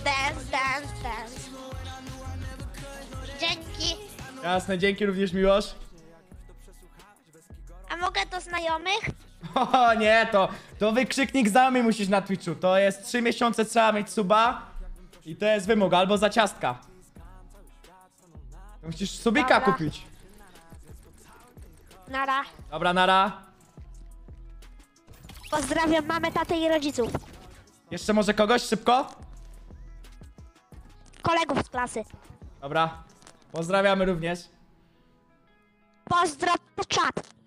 Dance. Dzięki. Jasne, dzięki również, Miłosz. A mogę do znajomych? O nie, to wykrzyknik znajomy musisz na Twitchu. To jest 3 miesiące, trzeba mieć suba. I to jest wymóg, albo za ciastka. Musisz subika Dobra. kupić. Nara. Dobra, nara. Pozdrawiam mamę, tatę i rodziców. Jeszcze może kogoś szybko? Kolegów z klasy. Dobra. Pozdrawiamy również. Pozdro czat.